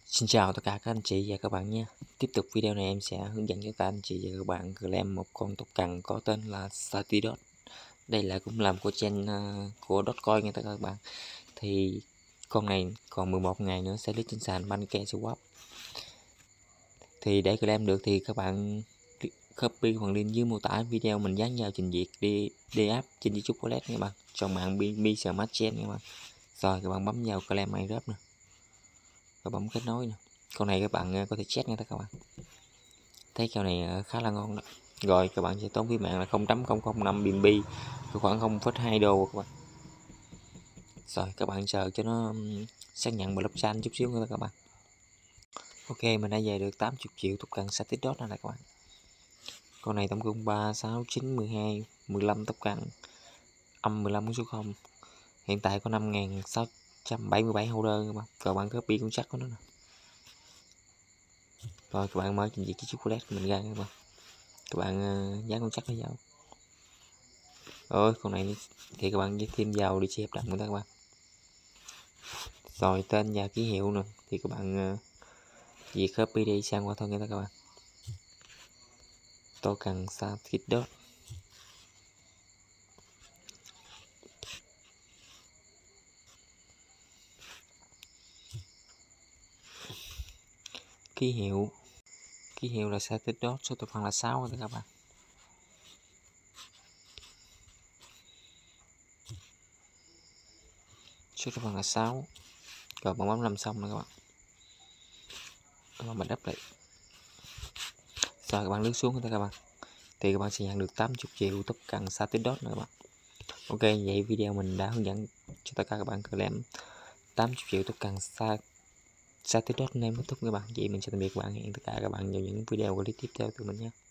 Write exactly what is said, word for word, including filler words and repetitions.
Xin chào tất cả các anh chị và các bạn nhé. Tiếp tục video này em sẽ hướng dẫn cho các anh chị và các bạn claim một con tóc cần có tên là Satidot. Đây là cũng làm của chain uh, của Dogecoin nha tất cả các bạn. Thì con này còn mười một ngày nữa sẽ list trên sàn PancakeSwap. Thì để claim được thì các bạn copy phần link dưới mô tả video mình dán vào trình duyệt đi đi app trên YouTube Wallet các bạn. Trong mạng BSmart Chain các bạn. Rồi các bạn bấm vào claim airdrop nè. Và bấm kết nối nè. Con này các bạn có thể check nha các bạn. Thấy kèo này khá là ngon đó. Rồi các bạn sẽ tốn phí mạng là không phẩy không không năm bê en bê, khoảng không phẩy hai đô các bạn. Rồi các bạn chờ cho nó xác nhận blockchain chút xíu nữa các bạn. Ok, mình đã về được tám mươi triệu tốc cần Satidot này các bạn. Con này tổng cộng ba, sáu, chín, mười hai, mười lăm tốc cần, âm mười lăm số không. Hiện tại có năm nghìn sáu trăm bảy mươi bảy holder các bạn. Các bạn copy con chắc của nó nè. Rồi các bạn mở trình duyệt cái chocolate của mình ra các bạn. Các bạn uh, dán con chắc nó vào. Rồi con này thì các bạn thêm vào đi xếp đậm của các bạn. Rồi tên và ký hiệu nè thì các bạn uh, việc copy đi sang qua thôi nha các bạn. Token Satidot. Ký hiệu ký hiệu là Satidot, số tài khoản là sáu các bạn. Số tài khoản là sáu. Rồi bạn bấm làm xong rồi các bạn. Các bạn bật up lại. Rồi các bạn lướt xuống các bạn. Thì các bạn sẽ nhận được tám mươi triệu token Satidot nữa các bạn. Ok, vậy video mình đã hướng dẫn cho tất cả các bạn claim tám mươi triệu token Satidot nên kết thúc các bạn. Vậy mình sẽ tạm biệt các bạn, hẹn tất cả các bạn vào những video clip tiếp theo từ mình nhé.